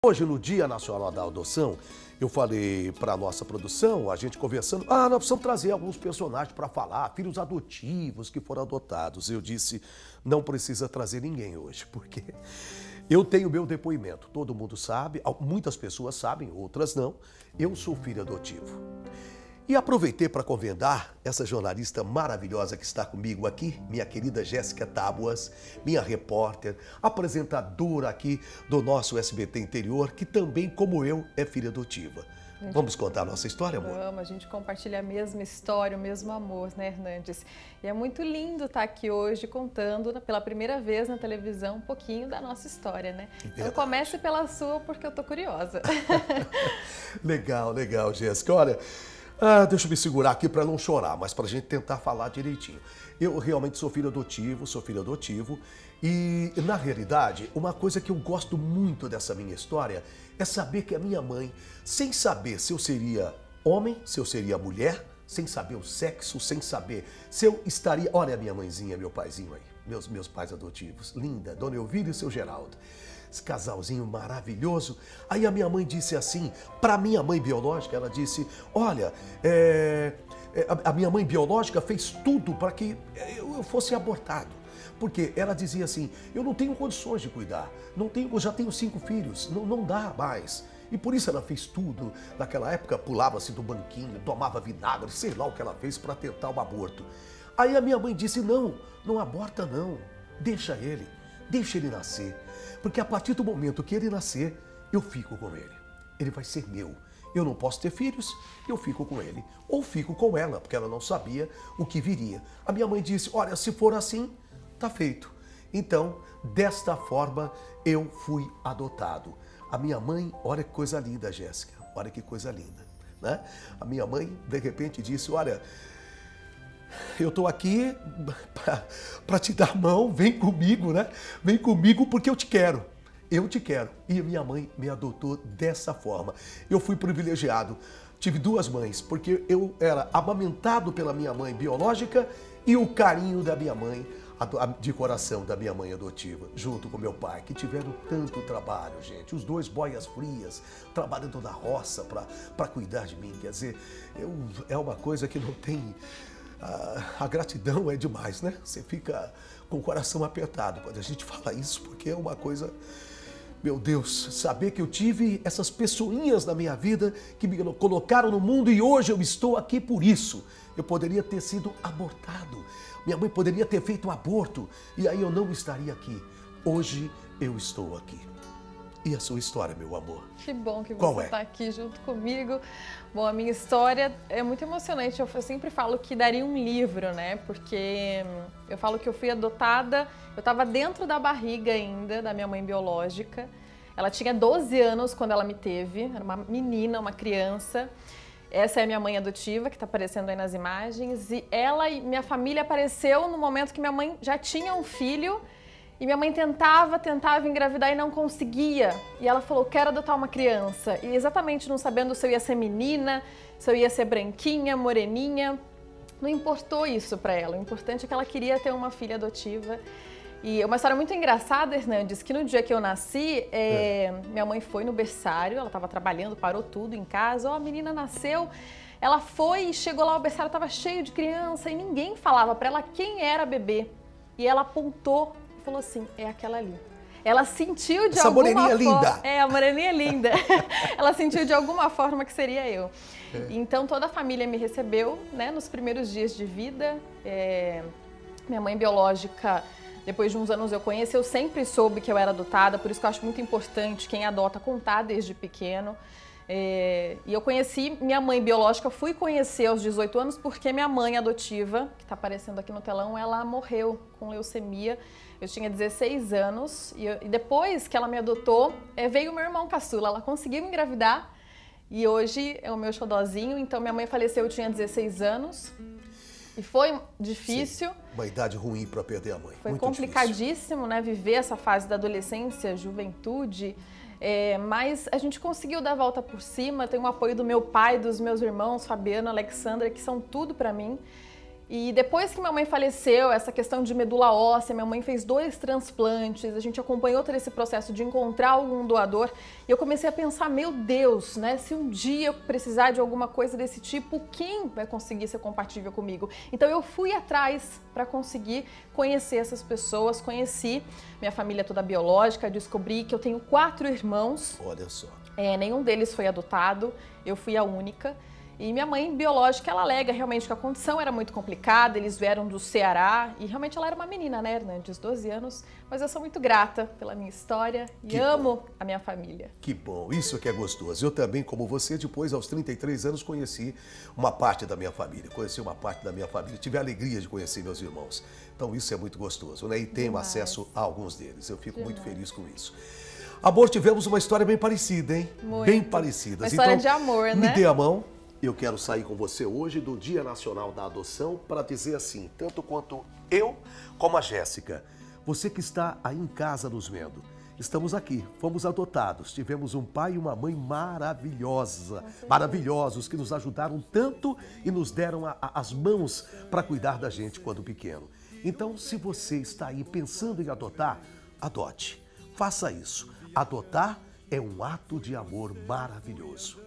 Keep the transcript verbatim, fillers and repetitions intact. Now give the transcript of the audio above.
Hoje, no Dia Nacional da Adoção, eu falei para a nossa produção, a gente conversando, ah, nós precisamos trazer alguns personagens para falar, filhos adotivos que foram adotados. Eu disse, não precisa trazer ninguém hoje, porque eu tenho meu depoimento. Todo mundo sabe, muitas pessoas sabem, outras não. Eu sou filho adotivo. E aproveitei para convidar essa jornalista maravilhosa que está comigo aqui, minha querida Jéssica Tábuas, minha repórter, apresentadora aqui do nosso S B T Interior, que também, como eu, é filha adotiva. Gente, vamos contar a nossa história, amor? Vamos, a gente compartilha a mesma história, o mesmo amor, né, Hernandes? E é muito lindo estar aqui hoje contando, pela primeira vez na televisão, um pouquinho da nossa história, né? Verdade. Então comece pela sua, porque eu tô curiosa. Legal, legal, Jéssica. Olha... Ah, deixa eu me segurar aqui para não chorar, mas para a gente tentar falar direitinho. Eu realmente sou filho adotivo, sou filho adotivo e, na realidade, uma coisa que eu gosto muito dessa minha história é saber que a minha mãe, sem saber se eu seria homem, se eu seria mulher, sem saber o sexo, sem saber se eu estaria... Olha a minha mãezinha, meu paizinho aí, meus, meus pais adotivos, linda, Dona Elvira e seu Geraldo. Esse casalzinho maravilhoso. Aí a minha mãe disse assim, para minha mãe biológica, ela disse, olha, é, é, a, a minha mãe biológica fez tudo para que eu, eu fosse abortado. Porque ela dizia assim, eu não tenho condições de cuidar, não tenho, eu já tenho cinco filhos, não, não dá mais. E por isso ela fez tudo. Naquela época pulava-se do banquinho, tomava vinagre, sei lá o que ela fez para tentar o aborto. Aí a minha mãe disse, não, não aborta não, deixa ele, deixa ele nascer. Porque a partir do momento que ele nascer, eu fico com ele. Ele vai ser meu. Eu não posso ter filhos, eu fico com ele. Ou fico com ela, porque ela não sabia o que viria. A minha mãe disse, olha, se for assim, tá feito. Então, desta forma, eu fui adotado. A minha mãe, olha que coisa linda, Jéssica. Olha que coisa linda, né? A minha mãe, de repente, disse, olha... Eu estou aqui para te dar a mão, vem comigo, né? Vem comigo porque eu te quero, eu te quero. E minha mãe me adotou dessa forma. Eu fui privilegiado, tive duas mães, porque eu era amamentado pela minha mãe biológica e o carinho da minha mãe, de coração da minha mãe adotiva, junto com meu pai, que tiveram tanto trabalho, gente. Os dois boias frias, trabalhando na roça para cuidar de mim. Quer dizer, eu, é uma coisa que não tem... A, a gratidão é demais, né? Você fica com o coração apertado quando a gente fala isso, porque é uma coisa... Meu Deus, saber que eu tive essas pessoinhas na minha vida que me colocaram no mundo e hoje eu estou aqui por isso. Eu poderia ter sido abortado, minha mãe poderia ter feito um aborto e aí eu não estaria aqui. Hoje eu estou aqui. E a sua história, meu amor? Que bom que Qual você é? está aqui junto comigo. Bom, a minha história é muito emocionante. Eu sempre falo que daria um livro, né? Porque eu falo que eu fui adotada, eu estava dentro da barriga ainda da minha mãe biológica. Ela tinha doze anos quando ela me teve, era uma menina, uma criança. Essa é a minha mãe adotiva, que está aparecendo aí nas imagens. E ela e minha família apareceu no momento que minha mãe já tinha um filho. E minha mãe tentava, tentava engravidar e não conseguia. E ela falou, quero adotar uma criança. E exatamente não sabendo se eu ia ser menina, se eu ia ser branquinha, moreninha. Não importou isso para ela. O importante é que ela queria ter uma filha adotiva. E é uma história muito engraçada, Hernandes, que no dia que eu nasci, é, é. minha mãe foi no berçário, ela estava trabalhando, parou tudo em casa. Ó, oh, a menina nasceu. Ela foi e chegou lá, o berçário estava cheio de criança e ninguém falava para ela quem era a bebê. E ela apontou, falou assim, é aquela ali. Ela sentiu de Essa alguma moreninha forma... linda. É, a moreninha linda. Ela sentiu de alguma forma que seria eu. É. Então toda a família me recebeu, né, nos primeiros dias de vida. É... Minha mãe biológica, depois de uns anos eu conheci, eu sempre soube que eu era adotada, por isso que eu acho muito importante quem adota contar desde pequeno. É, e eu conheci minha mãe biológica, fui conhecer aos dezoito anos porque minha mãe adotiva, que está aparecendo aqui no telão, ela morreu com leucemia. Eu tinha dezesseis anos e, eu, e depois que ela me adotou, é, veio o meu irmão caçula. Ela conseguiu engravidar e hoje é o meu xodozinho. Então minha mãe faleceu, eu tinha dezesseis anos e foi difícil. Sim, uma idade ruim para perder a mãe. Foi muito complicadíssimo, difícil, né, viver essa fase da adolescência, juventude. É, mas a gente conseguiu dar a volta por cima, tenho o apoio do meu pai, dos meus irmãos, Fabiano, Alexandra, que são tudo para mim. E depois que minha mãe faleceu, essa questão de medula óssea, minha mãe fez dois transplantes, a gente acompanhou todo esse processo de encontrar algum doador e eu comecei a pensar, meu Deus, né, se um dia eu precisar de alguma coisa desse tipo, quem vai conseguir ser compatível comigo? Então eu fui atrás para conseguir conhecer essas pessoas, conheci minha família toda biológica, descobri que eu tenho quatro irmãos. Olha só. É, nenhum deles foi adotado, eu fui a única. E minha mãe biológica, ela alega realmente que a condição era muito complicada, eles vieram do Ceará e realmente ela era uma menina, né, Hernandes, doze anos, mas eu sou muito grata pela minha história e Que amo bom. a minha família. Que bom, isso que é gostoso. Eu também, como você, depois, aos trinta e três anos, conheci uma parte da minha família, conheci uma parte da minha família, tive a alegria de conhecer meus irmãos. Então isso é muito gostoso, né, e tenho Demais. acesso a alguns deles, eu fico Demais. muito feliz com isso. Amor, tivemos uma história bem parecida, hein? Muito. Bem parecida. Uma história então, de amor, me né? dê a mão. Eu quero sair com você hoje do Dia Nacional da Adoção para dizer assim, tanto quanto eu como a Jéssica, você que está aí em casa nos vendo, estamos aqui, fomos adotados, tivemos um pai e uma mãe maravilhosa, maravilhosos, que nos ajudaram tanto e nos deram a, a, as mãos para cuidar da gente quando pequeno. Então, se você está aí pensando em adotar, adote, faça isso. Adotar é um ato de amor maravilhoso.